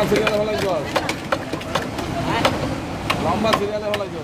সিরিয়ালে হলাই জল লম্বা সিরিয়ালে হলাই জল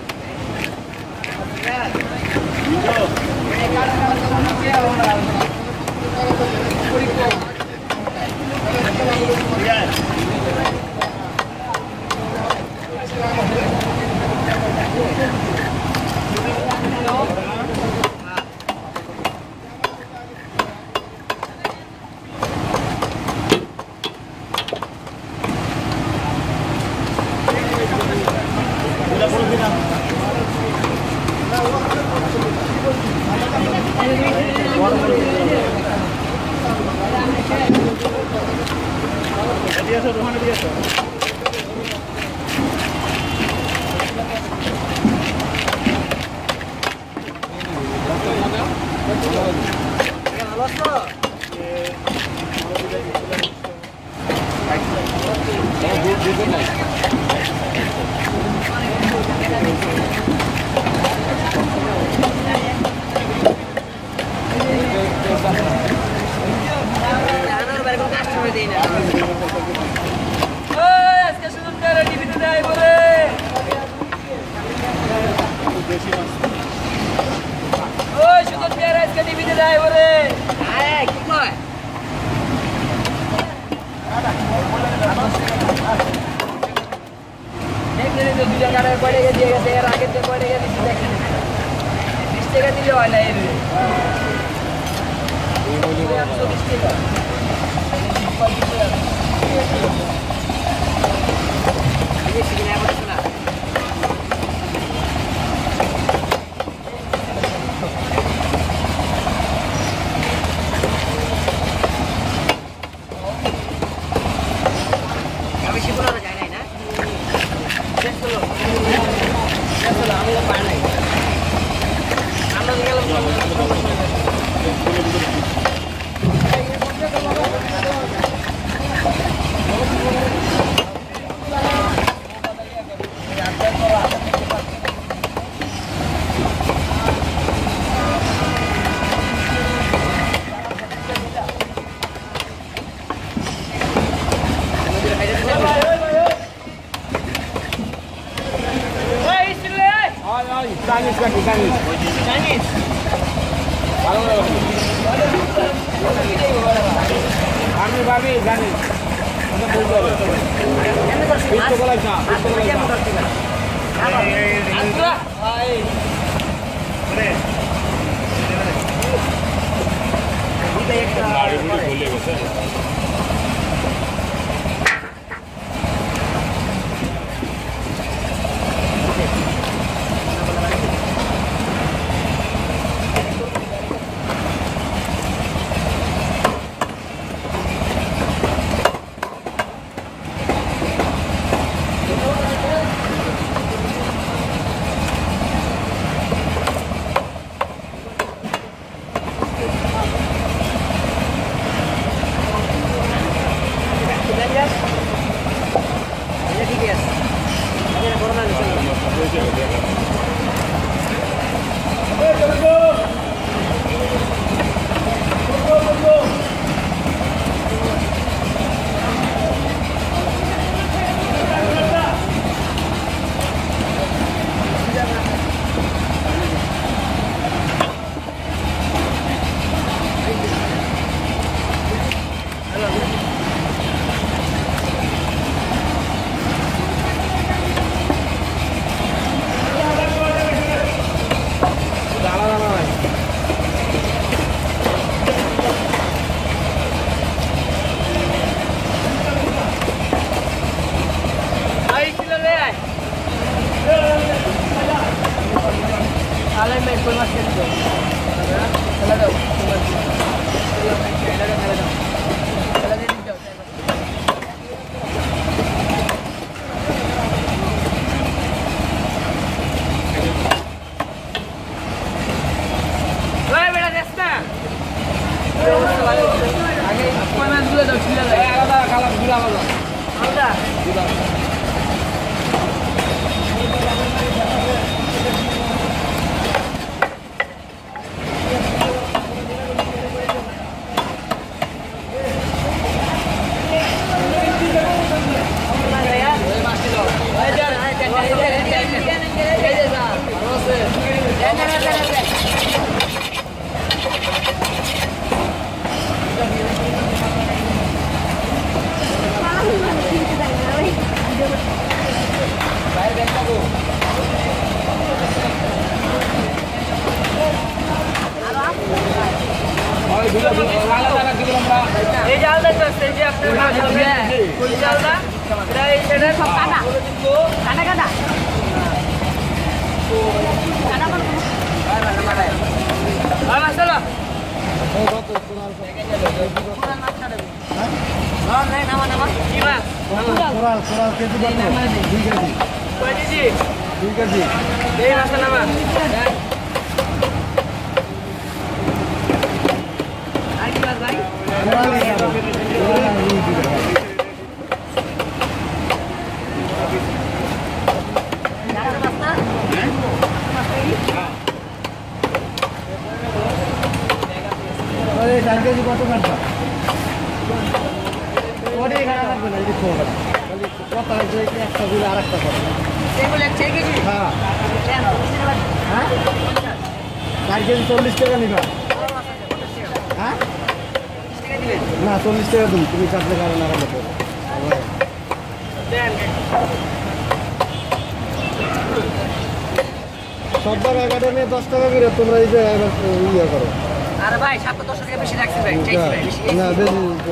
এই জালটা আছে যে আপনার কোন জালটা এটা এটা সব কাটা কাটা কাটা কাটা কোন আর আসলে নাই নামা নামা কি মাছ কোরাল কেজি কত 2 কেজি কয় কেজি 2 কেজি এই মাছ নামা আর কি মাছ ভাই अरे 4 केजी কত কাটবা ওরে খারাপ লাগবে না এই দেখো কত আছে একটা দিলে আরেকটা পাবে এগুলো 6 কেজি হ্যাঁ কেন হ্যাঁ 4 কেজি 40 টাকা নিবা হ্যাঁ না 40 টাকা দিন তুমি কাটলে কারণ আর লাগবে দেন সববার এগারে নিয়ে 10 টাকা করে তোমরা এই যে ইয়া করো আরে ভাই 7-10 টাকা বেশি রাখছি ভাই চাইছি ভাই বেশি না বেশি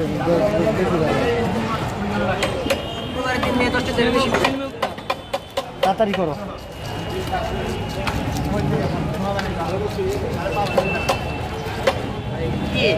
পুরো দিন নিয়ে 10 টাকা বেশি তাড়াতাড়ি করো কি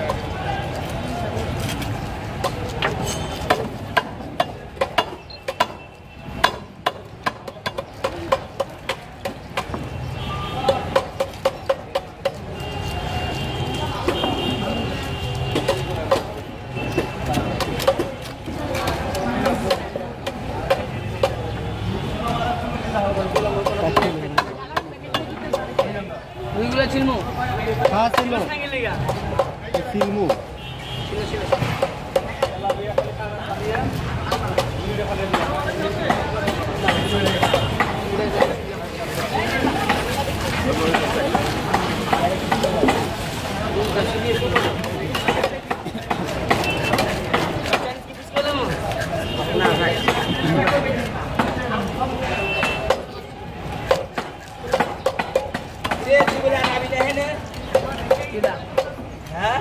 ওইগুলো চিনমু হ্যাঁ ছিল সাইকেল লাগা ফিল্মু না ভাই হ্যাঁ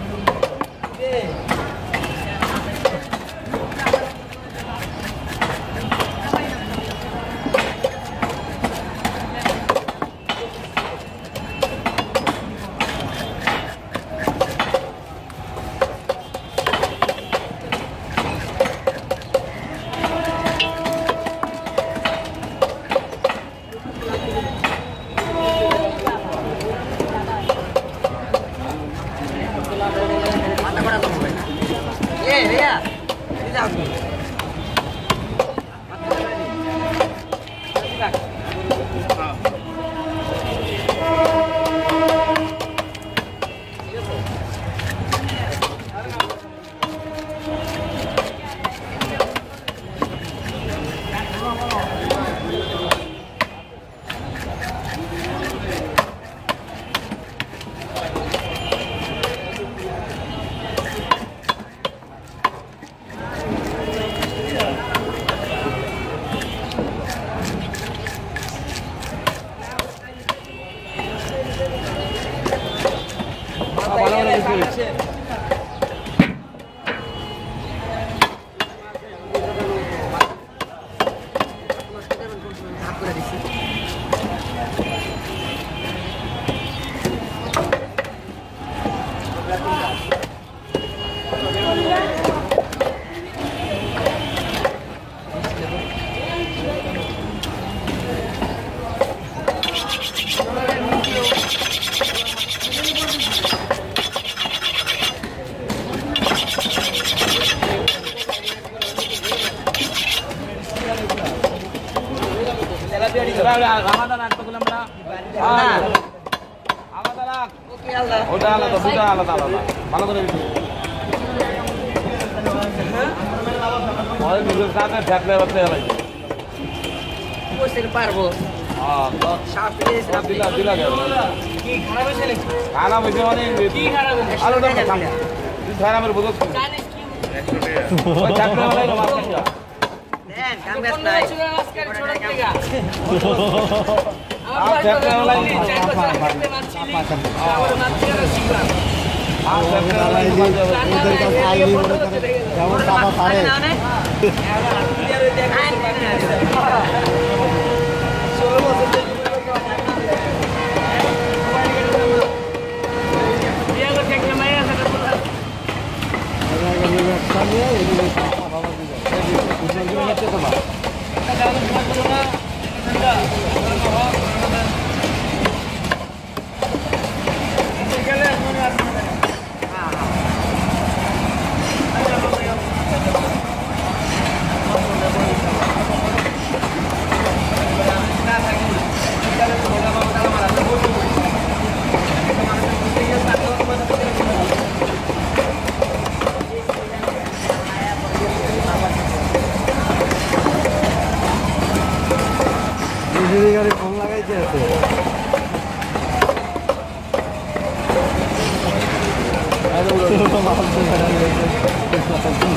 भैया আমাদের একটা বলে আমরা আমাদের ওটা আলাদা দুটা আলাদা আলাদা ভালো করে ওই দুটোর সাথে ঠেকলে করতে হবে পারবো খারাপ হয়েছে মানে খারাপের বোঝা ওদের কাছে আইনি মনে করে যেমন টাকা পারে গাড়ি ফোন লাগাইতে আছে